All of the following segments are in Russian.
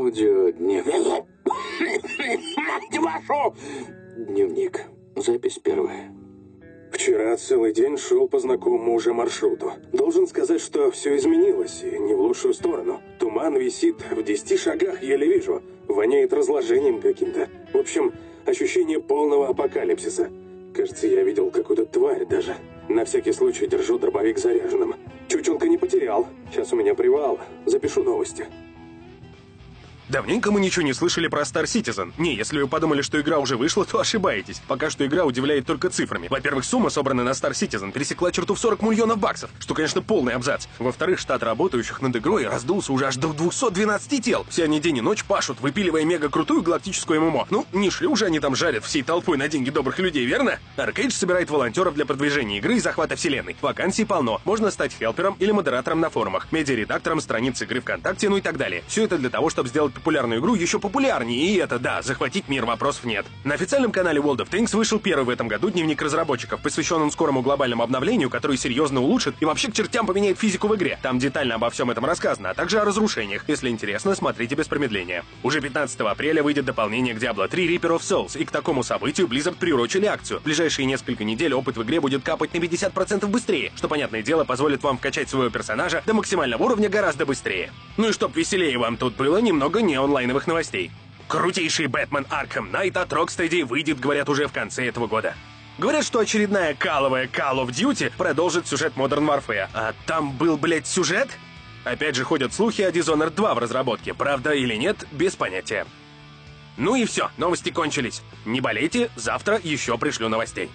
Аудиодневник. Мать вашу! Дневник. Запись первая. Вчера целый день шел по знакомому уже маршруту. Должен сказать, что все изменилось, и не в лучшую сторону. Туман висит в 10 шагах, еле вижу. Воняет разложением каким-то. В общем, ощущение полного апокалипсиса. Кажется, я видел какую-то тварь даже. На всякий случай держу дробовик заряженным. Чучелка не потерял. Сейчас у меня привал. Запишу новости. Давненько мы ничего не слышали про Star Citizen. Не, если вы подумали, что игра уже вышла, то ошибаетесь. Пока что игра удивляет только цифрами. Во-первых, сумма, собранная на Star Citizen, пересекла черту в 40 миллионов баксов, что, конечно, полный абзац. Во-вторых, штат работающих над игрой раздулся уже аж до 212 тел. Все они день и ночь пашут, выпиливая мега-крутую галактическую ММО. Ну, не шли уже они там жарят всей толпой на деньги добрых людей, верно? Arcade собирает волонтеров для продвижения игры и захвата вселенной. Вакансий полно. Можно стать хелпером или модератором на форумах, медиаредактором страниц игры ВКонтакте, ну и так далее. Все это для того, чтобы сделать популярную игру еще популярнее, и это, да, захватить мир, вопросов нет. На официальном канале World of Tanks вышел первый в этом году дневник разработчиков, посвященный скорому глобальному обновлению, который серьезно улучшит и вообще к чертям поменяет физику в игре. Там детально обо всем этом рассказано, а также о разрушениях. Если интересно, смотрите без промедления. Уже 15 апреля выйдет дополнение к Diablo 3 Reaper of Souls, и к такому событию Blizzard приурочили акцию. В ближайшие несколько недель опыт в игре будет капать на 50% быстрее, что, понятное дело, позволит вам вкачать своего персонажа до максимального уровня гораздо быстрее. Ну и чтоб веселее вам тут было, немного не онлайновых новостей. Крутейший Бэтмен Arkham Knight от Rocksteady выйдет, говорят, уже в конце этого года. Говорят, что очередная каловая Call of Duty продолжит сюжет Modern Warfare. А там был, блять, сюжет? Опять же ходят слухи о Dishonored 2 в разработке. Правда или нет, без понятия. Ну и все, новости кончились. Не болейте, завтра еще пришлю новостей.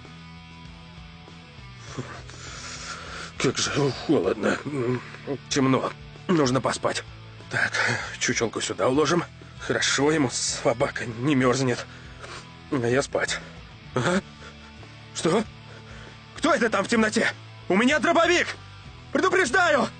Как же холодно. Темно. Нужно поспать. Так, чучелку сюда уложим. Хорошо, ему собака не мерзнет. А я спать. Ага. Что? Кто это там в темноте? У меня дробовик! Предупреждаю!